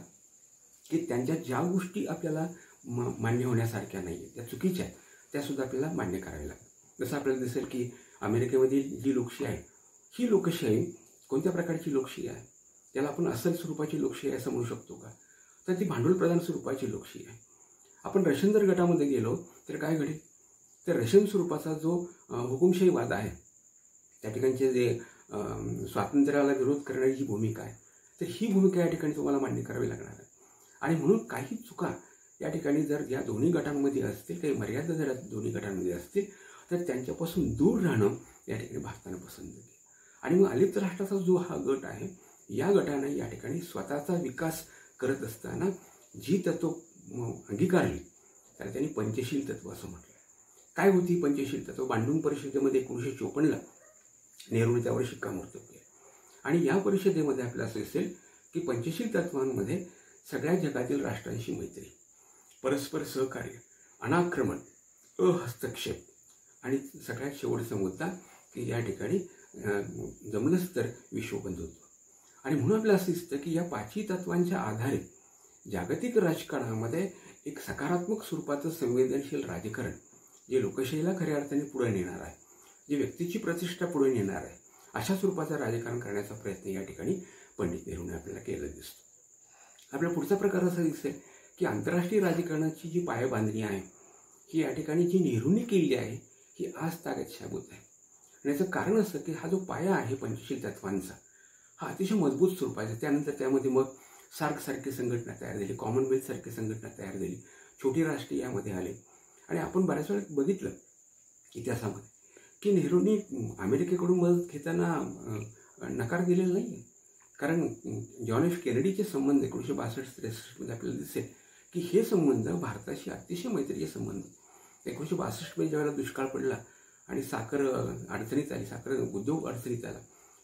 की त्यांच्या ज्या गोष्टी आपल्याला मान्य होण्यासारख्या नाही आहेत, त्या चुकीच्या आहेत, त्यासुद्धा आपल्याला मान्य कराव्या लागतात. जसं आपल्याला दिसेल की अमेरिकेमधील जी लोकशाही आहे ही लोकशाही कोणत्या प्रकारची लोकशाही आहे? त्याला आपण असल स्वरूपाची लोकशाही असं म्हणू शकतो का? तर ती भांडवल प्रधान स्वरूपाची लोकशाही आहे. आपण रशियन जर गटामध्ये गेलो तर काय घडेल? तर रशियन स्वरूपाचा जो हुकुमशाहीवाद आहे, त्या ठिकाणचे जे स्वातंत्र्याला विरोध करणारी जी भूमिका आहे, तर ही भूमिका या ठिकाणी तुम्हाला मान्य करावी लागणार आहे. आणि म्हणून काही चुका या ठिकाणी जर या दोन्ही गटांमध्ये असतील, काही मर्यादा जर दोन्ही गटांमध्ये असतील तर त्यांच्यापासून दूर राहणं या ठिकाणी भारतानं पसंत केलं. आणि मग अलिप्त राष्ट्राचा जो हा गट आहे, या गटाने या ठिकाणी स्वतःचा विकास करत असताना जी तत्व अंगीकारली त्याला त्यांनी पंचशील तत्व असं म्हटलं. काय होती पंचशील तत्व? बांडूंग परिषदेमध्ये एकोणीसशे चोपन्नला नेहरूने त्यावर शिक्कामोर्तब केलं. आणि या परिषदेमध्ये आपल्याला असं दिसेल की पंचशील तत्वांमध्ये सगळ्या जगातील राष्ट्रांशी मैत्री, परस्पर सहकार्य, अनाक्रमण, अहस्तक्षेप आणि सगळ्यात शेवटचा मुद्दा की या ठिकाणी जमलंच तर विश्वबंधुत्व. आणि म्हणून आपल्याला असं दिसतं की या पाचही तत्वांच्या आधारे जागतिक राजकारणामध्ये एक सकारात्मक स्वरूपाचं संवेदनशील राजकारण जे लोकशाहीला खऱ्या अर्थाने पुढे नेणार आहे, जे व्यक्तीची प्रतिष्ठा पुढे नेणार आहे, अशा स्वरूपाचं राजकारण करण्याचा प्रयत्न या ठिकाणी पंडित नेहरूने आपल्याला केला दिसतो. आपला पुढचा प्रकार असा दिसेल की आंतरराष्ट्रीय राजकारणाची जी पायबांधणी आहे ही या ठिकाणी जी नेहरूंनी केली आहे ही आज तागत शाबूत आहे. आणि याचं कारण असं की हा जो पाया आहे पंचशील तत्वांचा हा अतिशय मजबूत स्वरूपाचा. त्यानंतर त्यामध्ये मग सार्क सारखी संघटना तयार झाली, कॉमनवेल्थ सारखी संघटना तयार झाली, छोटी राष्ट्रे यामध्ये आले. आणि आपण बऱ्याच वेळा बघितलं इतिहासामध्ये की नेहरूंनी अमेरिकेकडून मदत घेताना नकार दिलेला नाही. कारण जॉन एफ केनेडीचे संबंध एकोणीसशे बासष्ट त्रेसष्टमध्ये आपल्याला दिसेल की हे संबंध भारताशी अतिशय मैत्रीचे संबंध. एकोणीसशे बासष्टमध्ये ज्यावेळेला दुष्काळ पडला आणि साखर अडचणीत आली, साखर उद्योग अडचणीत आला,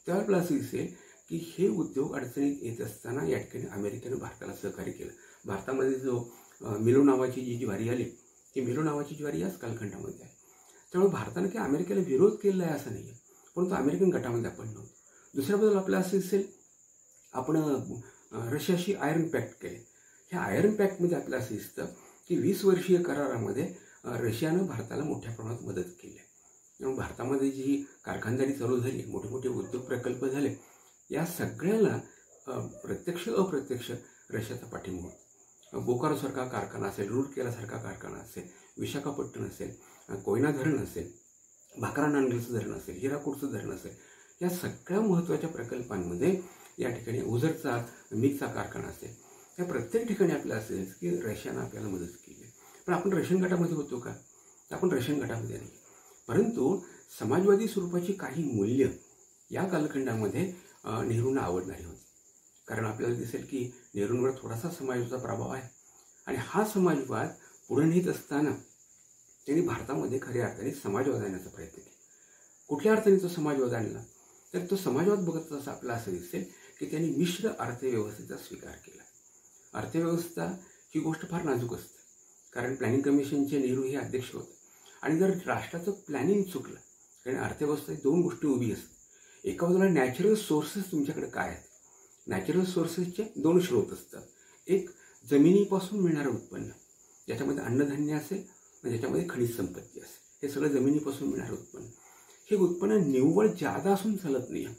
तेव्हा आपल्याला असं दिसेल की हे उद्योग अडचणीत येत असताना या ठिकाणी अमेरिकेनं भारताला सहकार्य केलं. भारतामध्ये जो मिलो नावाची जी ज्वारी आली, ती मिलो नावाची ज्वारी याच कालखंडामध्ये आहे. त्यामुळे भारतानं काही अमेरिकेला विरोध केला आहे असं नाही आहे, परंतु अमेरिकन गटामध्ये आपण नव्हतो. दुसऱ्या बाजूला आपल्याला असं दिसेल आपण रशियाशी आयर्न पॅक्ट केले. ह्या आयर्न पॅक्टमध्ये आपल्याला असं दिसतं की वीस वर्षीय करारामध्ये रशियानं भारताला मोठ्या प्रमाणात मदत केली आहे. त्यामुळे भारतामध्ये जी कारखानदारी चालू झाली, मोठे मोठे उद्योग प्रकल्प झाले, या सगळ्याला प्रत्यक्ष अप्रत्यक्ष रशियाचा पाठिंबा होता. बोकारोसारखा कारखाना असेल, रूरकेलासारखा कारखाना असेल, विशाखापट्टणम असेल, कोयना धरण असेल, भाकरा नांगलचं धरण असेल, हिराकूडचं धरण असेल, या सगळ्या महत्त्वाच्या प्रकल्पांमध्ये या ठिकाणी ओझरचा मिगचा कारखाना असेल, या प्रत्येक ठिकाणी आपल्याला असेल की रशियानं आपल्याला मदत केली. पण आपण रशियन गटामध्ये होतो का? आपण रशियन गटामध्ये नाही. परंतु समाजवादी स्वरूपाची काही मूल्य या कालखंडामध्ये नेहरूंना आवडणारी होती. कारण आपल्याला दिसेल की नेहरूंवर थोडासा समाजवादाचा प्रभाव आहे आणि हा समाजवाद पुढे नेत असताना त्यांनी भारतामध्ये खऱ्या अर्थाने समाजवाद आणण्याचा प्रयत्न केला. कुठल्या अर्थाने तो समाजवाद आणला? तर तो समाजवाद बघत असं आपल्याला असं दिसेल की त्यांनी मिश्र अर्थव्यवस्थेचा स्वीकार केला. अर्थव्यवस्था ही गोष्ट फार नाजूक असते, कारण प्लॅनिंग कमिशनचे नेहरू हे अध्यक्ष होते आणि जर राष्ट्राचं प्लॅनिंग चुकलं, कारण अर्थव्यवस्थेत दोन गोष्टी उभी असतात. एका बाजूला नॅचरल सोर्सेस तुमच्याकडे काय आहेत? नॅचरल सोर्सेसचे दोन स्रोत असतात. एक जमिनीपासून मिळणारं उत्पन्न, ज्याच्यामध्ये अन्नधान्य असेल आणि ज्याच्यामध्ये खनिज संपत्ती असेल, हे सगळं जमिनीपासून मिळणारं उत्पन्न. हे उत्पन्न निव्वळ जादा असून चालत नाही,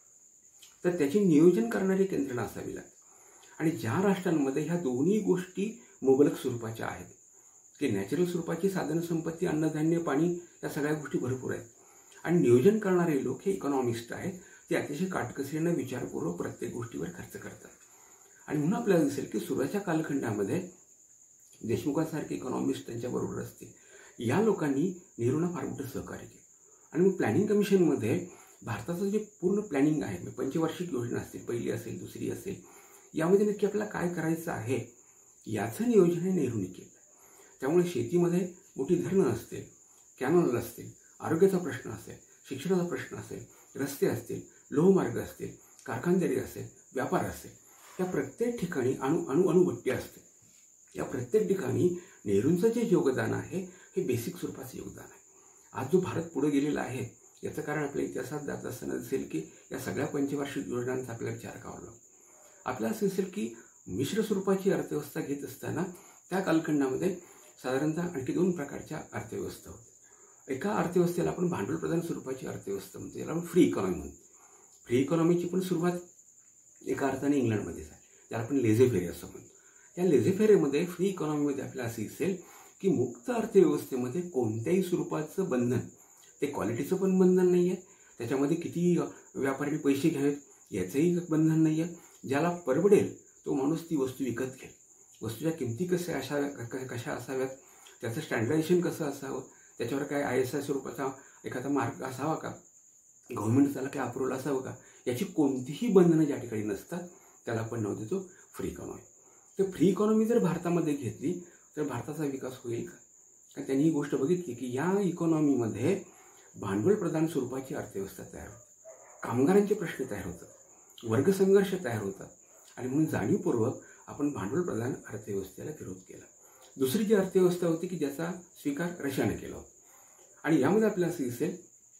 तर त्याचे नियोजन करणारी यंत्रणा असावी लागते. आणि ज्या राष्ट्रांमध्ये ह्या दोन्ही गोष्टी मुबलक स्वरूपाच्या आहेत, की नॅचरल स्वरूपाची साधन संपत्ती, अन्नधान्य, पाणी, या सगळ्या गोष्टी भरपूर आहेत आणि नियोजन करणारे लोक हे इकॉनॉमिस्ट आहेत, ते अतिशय काटकसरीनं विचारपूर्वक प्रत्येक गोष्टीवर खर्च करतात. आणि म्हणून आपल्याला दिसेल की सुरुवातीच्या कालखंडामध्ये देशमुखांसारखे इकॉनॉमिस्ट त्यांच्याबरोबर असतील, या लोकांनी नेहरूंना फार मोठं सहकार्य केलं. आणि मग प्लॅनिंग कमिशनमध्ये भारताचं जे पूर्ण प्लॅनिंग आहे, पंचवार्षिक योजना असतील, पहिली असेल, दुसरी असेल, यामध्ये नक्की आपल्याला काय करायचं आहे याचं नियोजन हे नेहरूंनी केलं. त्यामुळे शेतीमध्ये मोठी धरणं असतील, कॅनॉल असतील, आरोग्याचा प्रश्न असेल, शिक्षणाचा प्रश्न असेल, रस्ते असतील, लोहमार्ग असतील, कारखानदारी असेल, व्यापार असेल, या प्रत्येक ठिकाणी अणु अणु अणुभट्टी असते. या प्रत्येक ठिकाणी नेहरूंचं जे योगदान आहे हे बेसिक स्वरूपाचं योगदान आहे. आज जो भारत पुढे गेलेला आहे याचं कारण आपल्या इतिहासात जात असताना दिसेल की या सगळ्या पंचवार्षिक योजनांचा आपल्याला विचार करावा लागतो. आपल्याला असं दिसेल की मिश्र स्वरूपाची अर्थव्यवस्था घेत असताना त्या कालखंडामध्ये साधारणतः आणखी दोन प्रकारच्या अर्थव्यवस्था होत्या. एका अर्थव्यवस्थेला आपण भांडवल प्रधान स्वरूपाची अर्थव्यवस्था म्हणतो, याला आपण फ्री इकॉनॉमी म्हणतो. फ्री इकॉनॉमीची पण सुरुवात एका अर्थाने इंग्लंडमध्ये झाली, ज्याला आपण लेझे फेरे असं म्हणतो. या लेझे फेरेमध्ये, फ्री इकॉनॉमीमध्ये आपल्याला असं दिसेल की मुक्त अर्थव्यवस्थेमध्ये कोणत्याही स्वरूपाचं बंधन, ते क्वालिटीचं पण बंधन नाही आहे, त्याच्यामध्ये किती व्यापाऱ्यांनी पैसे घ्यावेत याचंही बंधन नाही आहे. ज्याला परवडेल तो माणूस ती वस्तू विकत घेईल. वस्तूच्या किमती कशा असाव्या कशा असाव्यात, त्याचं स्टँडर्डायझेशन कसं असावं, त्याच्यावर काय आय एस आय स्वरूपाचा एखादा मार्ग असावा का, गव्हर्नमेंट त्याला काय अप्रुव्हल असावं का, याची कोणतीही बंधनं ज्या ठिकाणी नसतात त्याला आपण नाव देतो फ्री इकॉनॉमी. तर फ्री इकॉनॉमी जर भारतामध्ये घेतली तर भारताचा विकास होईल का? कारण त्यांनी ही गोष्ट बघितली की या इकॉनॉमीमध्ये भांडवल प्रधान स्वरूपाची अर्थव्यवस्था तयार होते, कामगारांचे प्रश्न तयार होतात, वर्गसंघर्ष तयार होतात आणि म्हणून जाणीवपूर्वक आपण भांडवल प्रधान अर्थव्यवस्थेला विरोध केला. दुसरी जी अर्थव्यवस्था होती की ज्याचा स्वीकार रशियाने केला होता आणि यामध्ये आपल्याला असं दिसेल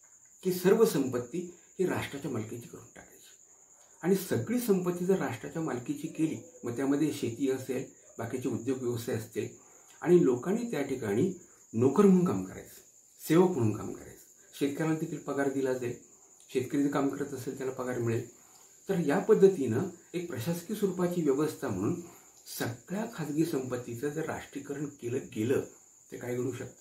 की सर्व संपत्ती ही राष्ट्राच्या मालकीची करून टाकायची आणि सगळी संपत्ती जर राष्ट्राच्या मालकीची केली, मग त्यामध्ये शेती असेल, बाकीचे उद्योग व्यवसाय असतील आणि लोकांनी त्या ठिकाणी नोकर म्हणून काम करायचं, सेवक म्हणून काम करायचं. शेतकऱ्याला देखील पगार दिला जाईल, शेतकरी जर काम करत असेल त्याला पगार मिळेल. तर या पद्धतीनं एक प्रशासकीय स्वरूपाची व्यवस्था म्हणून सगळ्या खाजगी संपत्तीचं जर राष्ट्रीयकरण केलं गेलं ते काय घडू शकतं?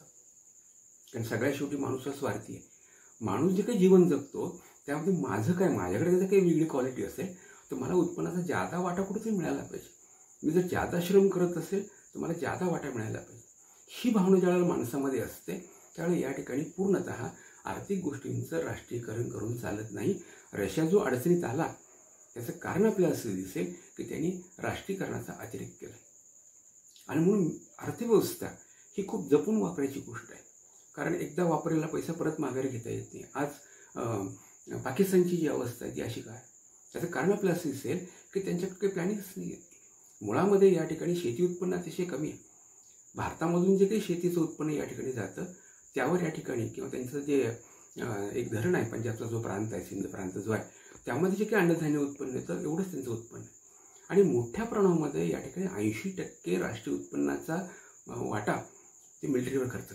कारण सगळ्या शेवटी माणूस हा स्वार्थी आहे. माणूस जे काही जीवन जगतो त्यामध्ये माझं काय, माझ्याकडे जर काही वेगळी क्वालिटी असेल तर मला उत्पन्नाचा जादा वाटा कुठेतरी मिळाला पाहिजे. मी जर जादा श्रम करत असेल तर मला जादा वाटा मिळायला पाहिजे. ही भावना ज्यावेळेला माणसामध्ये असते त्यावेळेला या ठिकाणी पूर्णतः आर्थिक गोष्टींचं राष्ट्रीयकरण करून चालत नाही. रशिया जो अडचणीत आला त्याचं कारण आपल्याला असं दिसेल की त्यांनी राष्ट्रीयकरणाचा अतिरेक केला आणि म्हणून अर्थव्यवस्था ही खूप जपून वापरायची गोष्ट आहे. कारण एकदा वापरलेला पैसा परत माघारी घेता येत नाही. आज पाकिस्तानची जी अवस्था आहे ती अशी काय? त्याचं कारण आपल्याला असं दिसेल की त्यांच्याकडे काही प्लॅनिंगच नाही आहे. मुळामध्ये या ठिकाणी शेती उत्पन्न अतिशय कमी आहे. भारतामधून जे काही शेतीचं उत्पन्न या ठिकाणी जातं त्यावर या ठिकाणी किंवा त्यांचं जे एक धरण आहे, पंजाबचा जो प्रांत आहे, सिंध प्रांत जो आहे, त्यामध्ये जे काही अन्नधान्य उत्पन्न येतं एवढंच त्यांचं उत्पन्न आहे. आणि मोठ्या प्रमाणामध्ये या ठिकाणी ऐंशी टक्के राष्ट्रीय उत्पन्नाचा वाटा ते मिलिटरीवर खर्च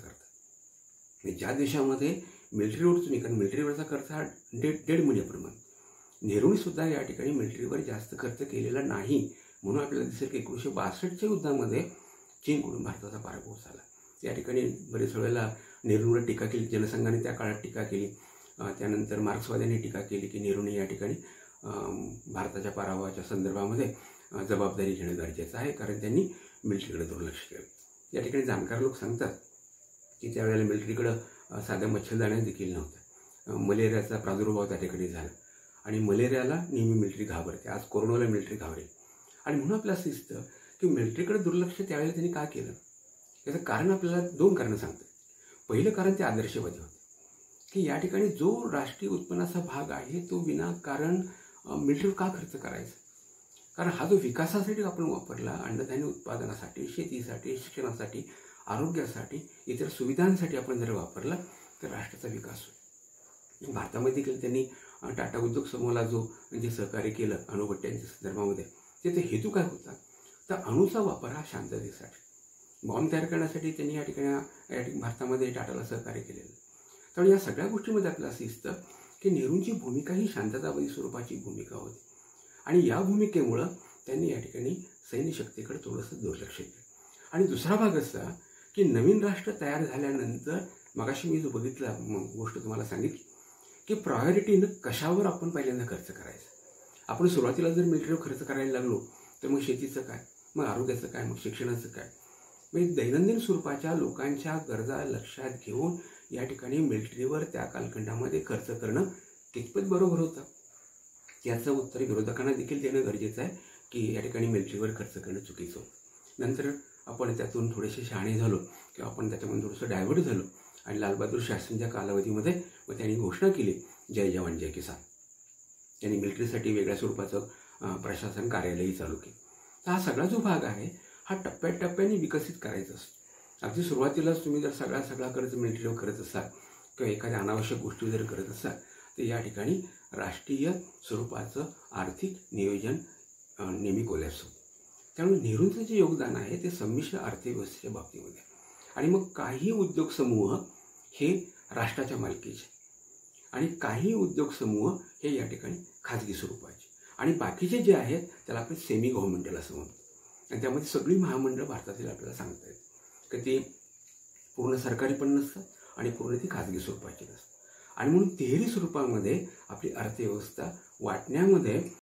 करतात. ज्या देशामध्ये मिलिटरीवरच नाही, कारण मिलिटरीवरचा खर्च हा डेड डेड मनीप्रमाणे, नेहरूने सुद्धा या ठिकाणी मिलिटरीवर जास्त खर्च केलेला नाही. म्हणून आपल्याला दिसेल की एकोणीसशे बासष्टच्या युद्धामध्ये चीनकडून भारताचा पराभव झाला. या ठिकाणी बरेच वेळेला नेहरूवर टीका केली, जनसंघाने त्या काळात टीका केली. त्यानंतर मार्क्सवाद्यांनी टीका केली की नेहरूने या ठिकाणी भारताच्या पराभवाच्या संदर्भामध्ये जबाबदारी घेणं गरजेचं आहे, कारण त्यांनी मिलिटरीकडे दुर्लक्ष केलं. या ठिकाणी जाणकार लोक सांगतात की त्यावेळेला मिलिटरीकडं साध्या मच्छरदाण्या देखील नव्हत्या. मलेरियाचा प्रादुर्भाव त्या ठिकाणी झाला आणि मलेरियाला नेहमी मिलिटरी घाबरते. आज कोरोनाला मिलिटरी घाबरेल. आणि म्हणून आपल्याला असं दिसतं की मिलिटरीकडे दुर्लक्ष त्यावेळेला त्यांनी का केलं. याचं कारण आपल्याला दोन कारणं सांगतात. पहिलं कारण ते आदर्शवादी होते की या ठिकाणी जो राष्ट्रीय उत्पन्नाचा भाग आहे तो विनाकारण मिलिटरीवर का खर्च करायचा. कारण हा जो विकासासाठी आपण वापरला, अन्नधान्य उत्पादनासाठी, शेतीसाठी, शिक्षणासाठी, आरोग्यासाठी, इतर सुविधांसाठी आपण जर वापरला तर राष्ट्राचा विकास होईल. भारतामध्ये देखील त्यांनी टाटा उद्योग समूहाला जो म्हणजे सहकार्य केलं अणुभट्ट्यांच्या संदर्भामध्ये, त्याचा हेतू काय होता, तर अणूचा वापर हा शांततेसाठी, बॉम्ब तयार करण्यासाठी त्यांनी या ठिकाणी या ठिकाणी भारतामध्ये टाटाला सहकार्य केलेलं. त्यामुळे या सगळ्या गोष्टीमध्ये आपल्याला असं दिसतं की नेहरूंची भूमिका ही शांततावादी स्वरूपाची भूमिका होती. आणि या भूमिकेमुळं त्यांनी या ठिकाणी सैन्य शक्तीकडे थोडंसं दुर्लक्ष केलं. आणि दुसरा भाग असा की नवीन राष्ट्र तयार झाल्यानंतर मगाशी मी जो बघितला गोष्ट तुम्हाला सांगितली की प्रायोरिटीनं कशावर आपण पहिल्यांदा खर्च करायचा. आपण सुरुवातीला जर मिलिटरीवर खर्च करायला लागलो तर मग शेतीचं काय, मग आरोग्याचं काय, मग शिक्षणाचं काय. म्हणजे दैनंदिन स्वरूपाच्या लोकांच्या गरजा लक्षात घेऊन या ठिकाणी मिलिटरीवर त्या कालखंडामध्ये खर्च करणं कितपत बरोबर होतं याचं उत्तर विरोधकांना देखील देणं गरजेचं आहे की या ठिकाणी मिलिटरीवर खर्च करणं चुकीचं होतं. नंतर आपण त्यातून थोडेसे शहाणे झालो किंवा आपण त्याच्यामध्ये थोडंसं डायव्हर्ट झालो आणि लालबहादूर शास्त्रींच्या कालावधीमध्ये मग त्यांनी घोषणा केली जय जवान जय किसान. त्यांनी मिलिटरीसाठी वेगळ्या स्वरूपाचं प्रशासन कार्यालयही चालू केलं. तर हा सगळा जो भाग आहे हा टप्प्याटप्प्याने विकसित करायचा असतो. अगदी सुरुवातीलाच तुम्ही जर सगळा सगळा खर्च मिलिटरीवर करत असाल किंवा एखाद्या अनावश्यक गोष्टी जर करत असाल तर या ठिकाणी राष्ट्रीय स्वरूपाचं आर्थिक नियोजन नेहमी कोलॅप्स होतं. त्यामुळे नेहरूंचं जे योगदान आहे ते संमिश्र अर्थव्यवस्थेच्या बाबतीमध्ये. आणि मग काही उद्योग समूह हे राष्ट्राच्या मालकीचे आणि काही उद्योग समूह हे या ठिकाणी खाजगी स्वरूपाचे आणि बाकीचे जे आहेत त्याला आपण सेमी गव्हर्नमेंटल असं म्हणतो. आणि त्यामध्ये सगळी महामंडळं भारतातील आपल्याला सांगता येत की ती पूर्ण सरकारी पण नसतात आणि पूर्ण ती खाजगी स्वरूपाची नसतात. आणि म्हणून तिहेरी स्वरूपामध्ये आपली अर्थव्यवस्था वाटण्यामध्ये